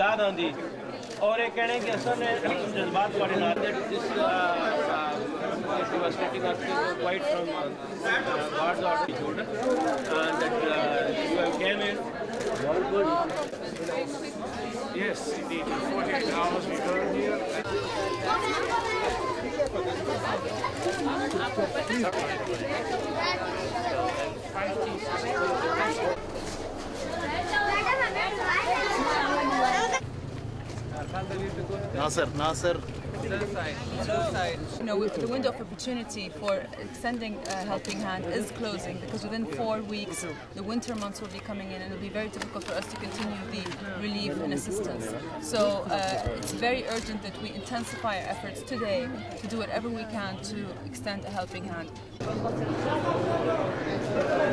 इमदाद आंदी और एक कहने कि असल ने जज्बात पढ़े ना that this was getting us quite from God's order Jordan and that you have came in very good. Yes, indeed. In 48 hours we got here. Nasser. You know, the window of opportunity for extending a helping hand is closing because within 4 weeks the winter months will be coming in and it will be very difficult for us to continue the relief and assistance. So it's very urgent that we intensify our efforts today to do whatever we can to extend a helping hand.